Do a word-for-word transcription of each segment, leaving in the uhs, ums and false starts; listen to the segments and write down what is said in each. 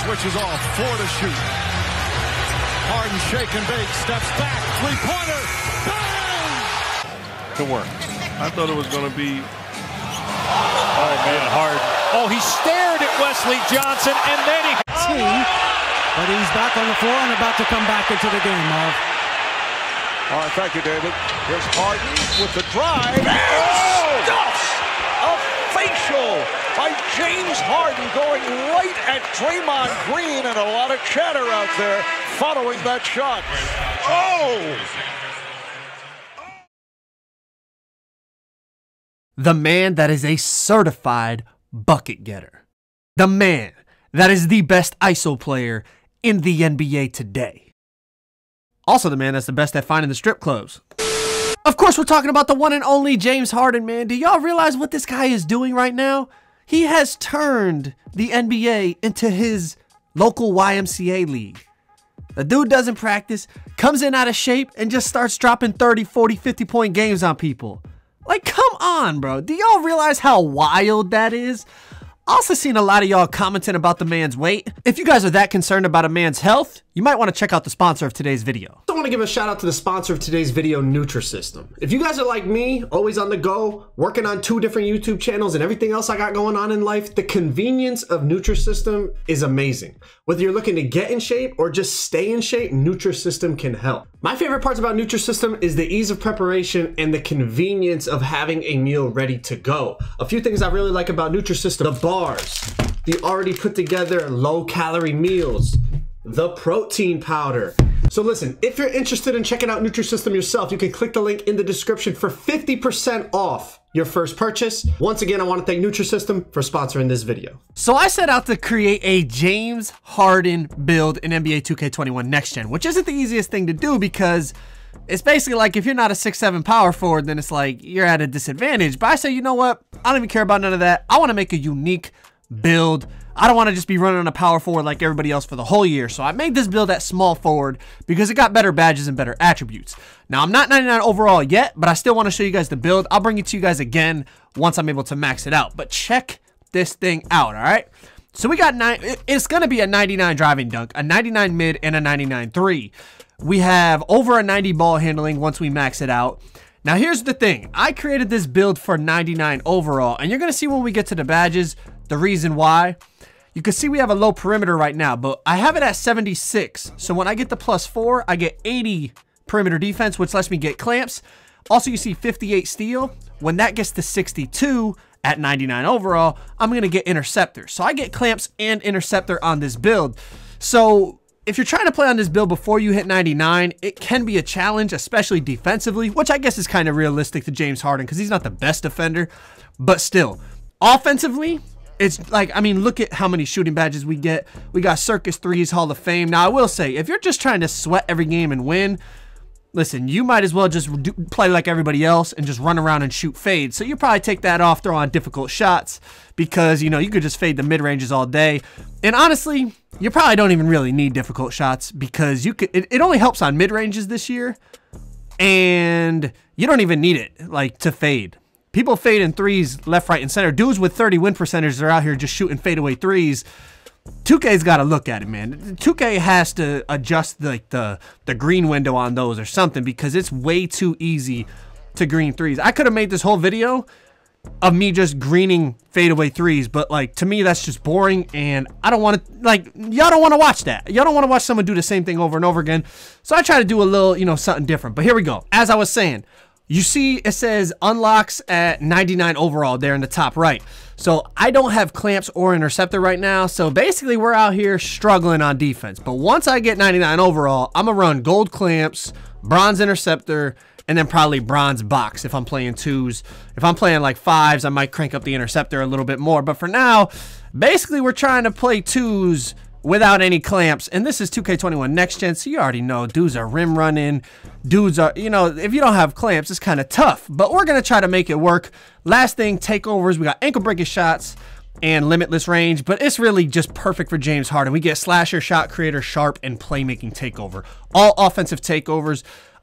switches off, four to shoot. Harden shake and bake, steps back, three-pointer, bang! To work. I thought it was going to be... Oh, man, Harden. Oh, he stared at Wesley Johnson, and then he... But he's back on the floor and about to come back into the game, Marv. All right, thank you, David. Here's Harden with the drive. Oh! Stuffs! A facial by James Harden going right at Draymond Green, and a lot of chatter out there following that shot. Oh! The man that is a certified bucket getter. The man that is the best I S O player in the N B A today. Also the man that's the best at finding the strip clubs. Of course, we're talking about the one and only James Harden, man. Do y'all realize what this guy is doing right now? He has turned the N B A into his local Y M C A league. The dude doesn't practice, comes in out of shape, and just starts dropping thirty, forty, fifty point games on people. Like, come on, bro. Do y'all realize how wild that is? Also seen a lot of y'all commenting about the man's weight. If you guys are that concerned about a man's health, you might want to check out the sponsor of today's video. I want to give a shout out to the sponsor of today's video, Nutrisystem. If you guys are like me, always on the go, working on two different YouTube channels and everything else I got going on in life, the convenience of Nutrisystem is amazing. Whether you're looking to get in shape or just stay in shape, Nutrisystem can help. My favorite parts about Nutrisystem is the ease of preparation and the convenience of having a meal ready to go. A few things I really like about Nutrisystem: the bars, the already put together low calorie meals, the protein powder. So listen, if you're interested in checking out Nutrisystem yourself, you can click the link in the description for fifty percent off your first purchase. Once again, I want to thank Nutrisystem for sponsoring this video. So I set out to create a James Harden build in N B A two K twenty-one Next Gen, which isn't the easiest thing to do because it's basically like if you're not a six seven power forward, then it's like you're at a disadvantage. But I say, you know what? I don't even care about none of that. I want to make a unique build. I don't want to just be running on a power forward like everybody else for the whole year. So I made this build at small forward because it got better badges and better attributes. Now, I'm not ninety-nine overall yet, but I still want to show you guys the build. I'll bring it to you guys again once I'm able to max it out. But check this thing out, all right? So we got nine. It's going to be a ninety-nine driving dunk, a ninety-nine mid, and a ninety-nine three. We have over a ninety ball handling once we max it out. Now, here's the thing. I created this build for ninety-nine overall, and you're going to see when we get to the badges the reason why. You can see we have a low perimeter right now, but I have it at seventy-six. So when I get the plus four, I get eighty perimeter defense, which lets me get clamps. Also, you see fifty-eight steal. When that gets to sixty-two at ninety-nine overall, I'm going to get interceptor. So I get clamps and interceptor on this build. So if you're trying to play on this build before you hit ninety-nine, it can be a challenge, especially defensively, which I guess is kind of realistic to James Harden because he's not the best defender. But still, offensively, it's like, I mean, look at how many shooting badges we get. We got Circus threes, Hall of Fame. Now, I will say, if you're just trying to sweat every game and win, listen, you might as well just do, play like everybody else and just run around and shoot fades. So you probably take that off, throw on difficult shots because, you know, you could just fade the mid-ranges all day. And honestly, you probably don't even really need difficult shots because you could. It, it only helps on mid-ranges this year, and you don't even need it, like, to fade. People fade in threes left, right, and center. Dudes with thirty win percentages are out here just shooting fadeaway threes. two K's got to look at it, man. two K has to adjust the, like the the green window on those or something because it's way too easy to green threes. I could have made this whole video of me just greening fadeaway threes, but like to me that's just boring, and I don't want to, like, y'all don't want to watch that. Y'all don't want to watch someone do the same thing over and over again. So I try to do a little, you know, something different. But here we go. As I was saying, you see it says unlocks at ninety-nine overall there in the top right. So I don't have clamps or interceptor right now. So basically we're out here struggling on defense. But once I get ninety-nine overall, I'm going to run gold clamps, bronze interceptor, and then probably bronze box if I'm playing twos. If I'm playing like fives, I might crank up the interceptor a little bit more. But for now, basically we're trying to play twos without any clamps, and this is two K twenty-one Next Gen, so you already know dudes are rim running, dudes are, you know, if you don't have clamps, it's kind of tough, but we're going to try to make it work. Last thing, takeovers, we got ankle breaking shots and limitless range, but it's really just perfect for James Harden. We get slasher, shot creator, sharp, and playmaking takeover. All offensive takeovers.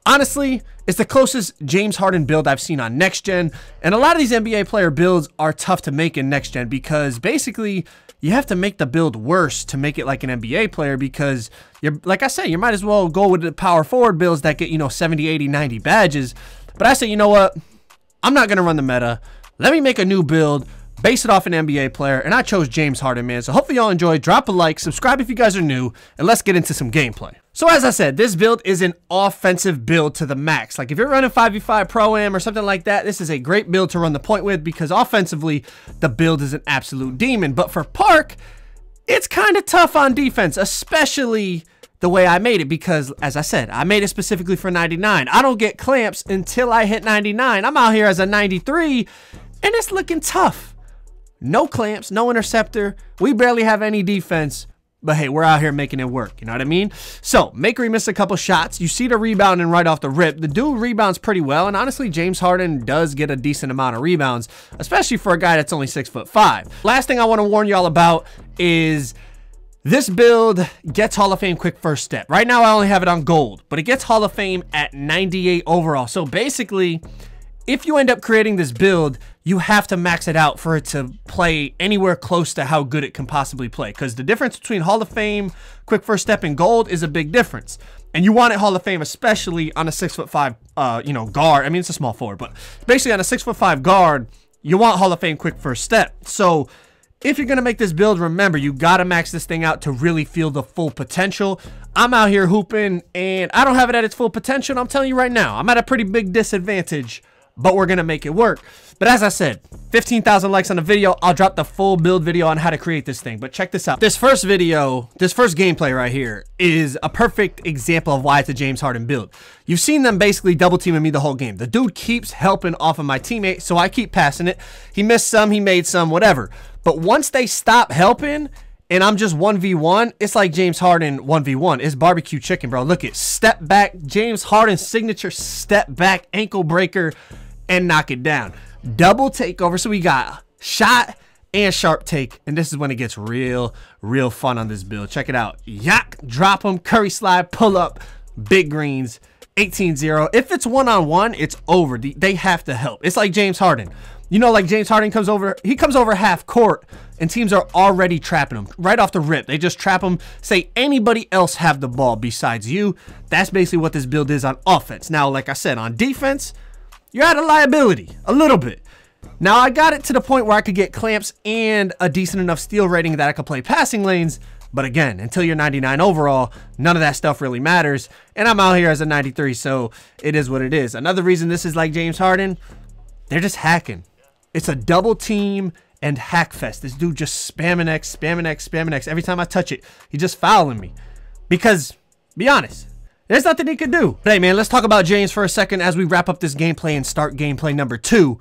Honestly, it's the closest James Harden build I've seen on next gen, and a lot of these N B A player builds are tough to make in next gen because basically you have to make the build worse to make it like an N B A player because you're, like I say, you might as well go with the power forward builds that get, you know, seventy, eighty, ninety badges. But I say, you know what? I'm not going to run the meta. Let me make a new build, base it off an N B A player, and I chose James Harden, man. So hopefully y'all enjoyed. Drop a like, subscribe if you guys are new, and let's get into some gameplay. So as I said, this build is an offensive build to the max. Like if you're running five v five Pro-Am or something like that, this is a great build to run the point with because offensively, the build is an absolute demon. But for Park, it's kind of tough on defense, especially the way I made it because, as I said, I made it specifically for ninety-nine. I don't get clamps until I hit ninety-nine. I'm out here as a ninety-three, and it's looking tough. No clamps, no interceptor. We barely have any defense. But hey, we're out here making it work. You know what I mean? So, Makery missed a couple shots. You see the rebounding right off the rip. The dude rebounds pretty well. And honestly, James Harden does get a decent amount of rebounds, especially for a guy that's only six foot five. Last thing I want to warn y'all about is this build gets Hall of Fame quick first step. Right now, I only have it on gold, but it gets Hall of Fame at ninety-eight overall. So basically, if you end up creating this build, you have to max it out for it to play anywhere close to how good it can possibly play. Because the difference between Hall of Fame, quick first step, and gold is a big difference. And you want it Hall of Fame, especially on a six foot five, uh, you know, guard. I mean, it's a small forward, but basically on a six foot five guard, you want Hall of Fame quick first step. So if you're gonna make this build, remember you gotta max this thing out to really feel the full potential. I'm out here hooping, and I don't have it at its full potential. And I'm telling you right now, I'm at a pretty big disadvantage. But we're going to make it work. But as I said, fifteen thousand likes on the video. I'll drop the full build video on how to create this thing. But check this out. This first video, this first gameplay right here is a perfect example of why it's a James Harden build. You've seen them basically double teaming me the whole game. The dude keeps helping off of my teammate, so I keep passing it. He missed some, he made some, whatever. But once they stop helping and I'm just one v one, it's like James Harden one v one. It's barbecue chicken, bro. Look at step back, James Harden signature step back ankle breaker, and knock it down. Double takeover. So we got shot and sharp take. And this is when it gets real, real fun on this build. Check it out. Yak, drop them, curry slide, pull up, big greens, eighteen zero. If it's one-on-one, it's over. They have to help. It's like James Harden. You know, like James Harden comes over, he comes over half court, and teams are already trapping him right off the rip. They just trap him, say anybody else have the ball besides you. That's basically what this build is on offense. Now, like I said, on defense, you're at a liability, a little bit. Now, I got it to the point where I could get clamps and a decent enough steal rating that I could play passing lanes. But again, until you're ninety-nine overall, none of that stuff really matters. And I'm out here as a ninety-three, so it is what it is. Another reason this is like James Harden, they're just hacking. It's a double team and hack fest. This dude just spamming X, spamming X, spamming X. Every time I touch it, he just fouling me. Because, be honest, there's nothing he can do. But hey, man, let's talk about James for a second as we wrap up this gameplay and start gameplay number two.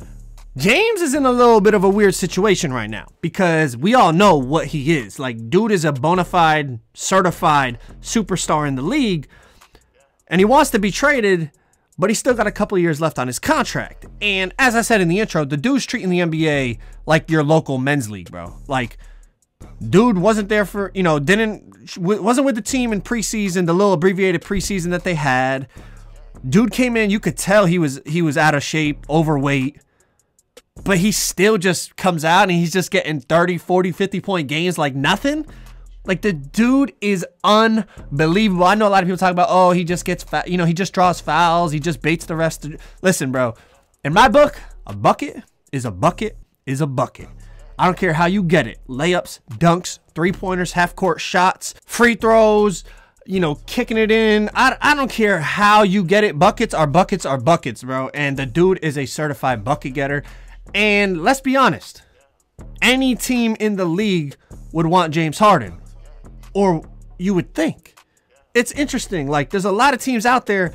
James is in a little bit of a weird situation right now because we all know what he is. Like, dude is a bona fide, certified superstar in the league, and he wants to be traded, but he's still got a couple years left on his contract. And as I said in the intro, the dude's treating the N B A like your local men's league, bro. Like, dude wasn't there for, you know, didn't, wasn't with the team in preseason, the little abbreviated preseason that they had. Dude came in, you could tell he was, he was out of shape, overweight, but he still just comes out and he's just getting thirty, forty, fifty point games like nothing. Like, the dude is unbelievable. I know a lot of people talk about, oh, he just gets, you know, he just draws fouls. He just baits the rest. Of, listen, bro, in my book, a bucket is a bucket is a bucket. I don't care how you get it. Layups, dunks, three-pointers, half-court shots, free throws, you know, kicking it in. I, I don't care how you get it. Buckets are buckets are buckets, bro. And the dude is a certified bucket getter. And let's be honest, any team in the league would want James Harden. Or you would think. It's interesting. Like, there's a lot of teams out there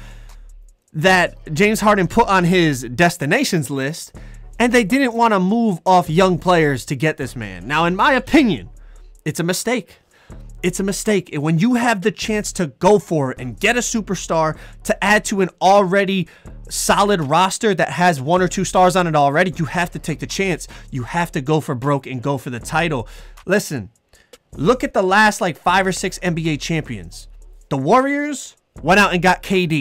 that James Harden put on his destinations list, and they didn't want to move off young players to get this man. Now, in my opinion, it's a mistake. It's a mistake. And when you have the chance to go for it and get a superstar to add to an already solid roster that has one or two stars on it already, you have to take the chance. You have to go for broke and go for the title. Listen, look at the last like five or six N B A champions. The Warriors went out and got K D.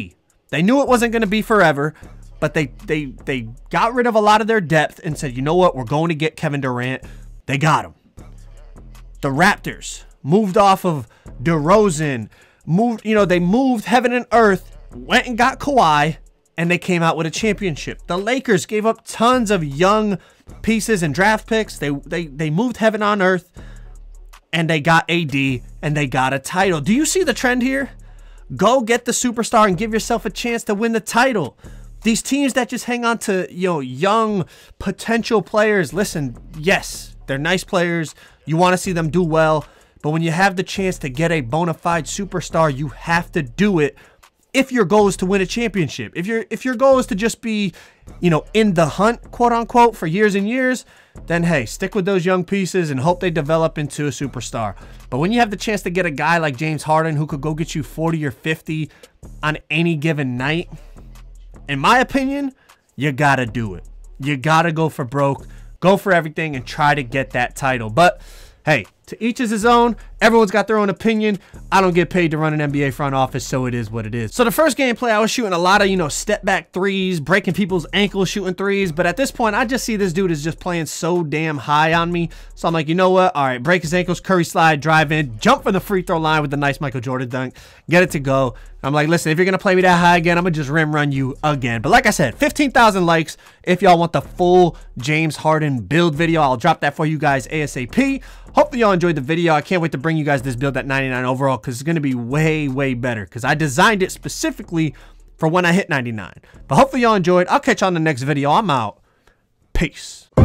They knew it wasn't going to be forever, but they, they, they got rid of a lot of their depth and said, you know what? We're going to get Kevin Durant. They got him. The Raptors moved off of DeRozan, moved, you know, they moved heaven and earth, went and got Kawhi, and they came out with a championship. The Lakers gave up tons of young pieces and draft picks. They, they, they moved heaven on earth, and they got A D, and they got a title. Do you see the trend here? Go get the superstar and give yourself a chance to win the title. These teams that just hang on to, you know, young potential players, listen, yes, they're nice players. You want to see them do well. But when you have the chance to get a bona fide superstar, you have to do it if your goal is to win a championship. If your if your goal is to just be, you know, in the hunt, quote unquote, for years and years, then hey, stick with those young pieces and hope they develop into a superstar. But when you have the chance to get a guy like James Harden who could go get you forty or fifty on any given night, in my opinion, you gotta do it. You gotta go for broke, go for everything, and try to get that title. But hey, to each is his own. Everyone's got their own opinion. I don't get paid to run an N B A front office, so it is what it is. So the first gameplay, I was shooting a lot of, you know, step back threes, breaking people's ankles, shooting threes. But at this point, I just see this dude is just playing so damn high on me. So I'm like, you know what? All right, break his ankles, Curry slide, drive in, jump for the free throw line with the nice Michael Jordan dunk, get it to go. I'm like, listen, if you're going to play me that high again, I'm going to just rim run you again. But like I said, fifteen thousand likes. If y'all want the full James Harden build video, I'll drop that for you guys ASAP. Hopefully y'all enjoyed the video. I can't wait to bring you guys this build at ninety-nine overall because it's going to be way, way better because I designed it specifically for when I hit ninety-nine. But hopefully y'all enjoyed. I'll catch you on the next video. I'm out. Peace.